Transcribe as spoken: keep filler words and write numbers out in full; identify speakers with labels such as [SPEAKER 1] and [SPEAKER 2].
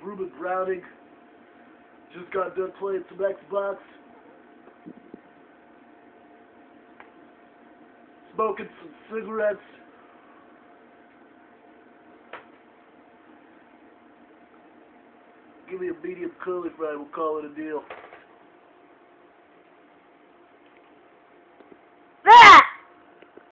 [SPEAKER 1] Ruben Browning. Just got done playing some Xbox. Smoking some cigarettes. Give me a medium curly fry, we'll call it a deal.